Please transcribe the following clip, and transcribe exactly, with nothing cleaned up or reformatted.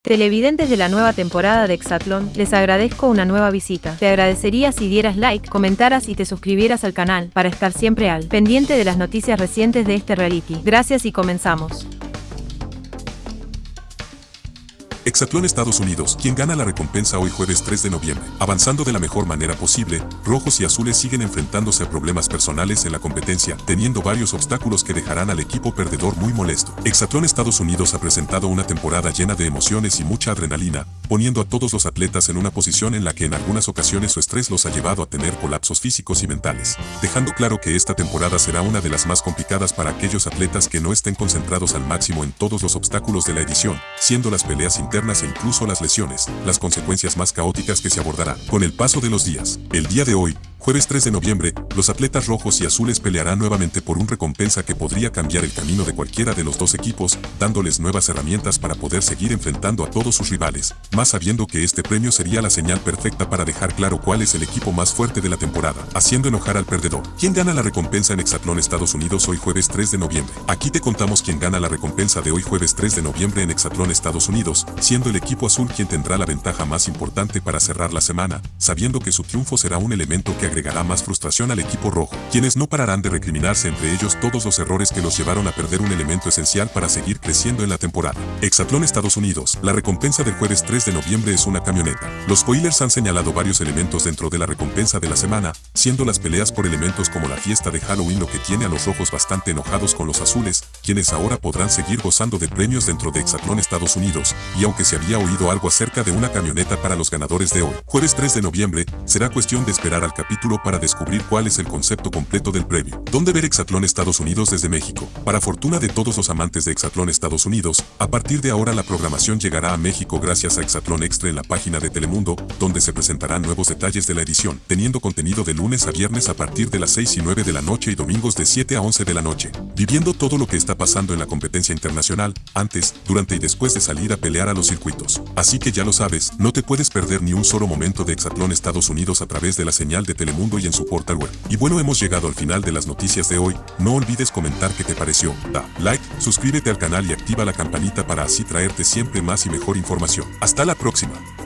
Televidentes de la nueva temporada de Hexatlón, les agradezco una nueva visita. Te agradecería si dieras like, comentaras y te suscribieras al canal para estar siempre al pendiente de las noticias recientes de este reality. Gracias y comenzamos. Hexatlón Estados Unidos, quien gana la recompensa hoy jueves tres de noviembre. Avanzando de la mejor manera posible, rojos y azules siguen enfrentándose a problemas personales en la competencia, teniendo varios obstáculos que dejarán al equipo perdedor muy molesto. Hexatlón Estados Unidos ha presentado una temporada llena de emociones y mucha adrenalina, poniendo a todos los atletas en una posición en la que en algunas ocasiones su estrés los ha llevado a tener colapsos físicos y mentales, dejando claro que esta temporada será una de las más complicadas para aquellos atletas que no estén concentrados al máximo en todos los obstáculos de la edición, siendo las peleas internas e incluso las lesiones, las consecuencias más caóticas que se abordarán con el paso de los días. El día de hoy, jueves tres de noviembre, los atletas rojos y azules pelearán nuevamente por una recompensa que podría cambiar el camino de cualquiera de los dos equipos, dándoles nuevas herramientas para poder seguir enfrentando a todos sus rivales, más sabiendo que este premio sería la señal perfecta para dejar claro cuál es el equipo más fuerte de la temporada, haciendo enojar al perdedor. ¿Quién gana la recompensa en Hexatlón Estados Unidos hoy jueves tres de noviembre? Aquí te contamos quién gana la recompensa de hoy jueves tres de noviembre en Hexatlón Estados Unidos, siendo el equipo azul quien tendrá la ventaja más importante para cerrar la semana, sabiendo que su triunfo será un elemento que agregará más frustración al equipo rojo, quienes no pararán de recriminarse entre ellos todos los errores que los llevaron a perder un elemento esencial para seguir creciendo en la temporada. Hexatlón Estados Unidos, la recompensa del jueves tres de noviembre es una camioneta. Los spoilers han señalado varios elementos dentro de la recompensa de la semana, siendo las peleas por elementos como la fiesta de Halloween lo que tiene a los rojos bastante enojados con los azules, quienes ahora podrán seguir gozando de premios dentro de Hexatlón Estados Unidos, y aunque se había oído algo acerca de una camioneta para los ganadores de hoy, jueves tres de noviembre, será cuestión de esperar al capítulo para descubrir cuál es el concepto completo del premio. ¿Dónde ver Hexatlón Estados Unidos desde México? Para fortuna de todos los amantes de Hexatlón Estados Unidos, a partir de ahora la programación llegará a México gracias a Hexatlón Extra en la página de Telemundo, donde se presentarán nuevos detalles de la edición, teniendo contenido de lunes a viernes a partir de las seis y nueve de la noche y domingos de siete a once de la noche, viviendo todo lo que está pasando en la competencia internacional, antes, durante y después de salir a pelear a los circuitos. Así que ya lo sabes, no te puedes perder ni un solo momento de Hexatlón Estados Unidos a través de la señal de Telemundo y en su portal web. Y bueno, hemos llegado al final de las noticias de hoy. No olvides comentar qué te pareció, da like, suscríbete al canal y activa la campanita para así traerte siempre más y mejor información. Hasta la próxima.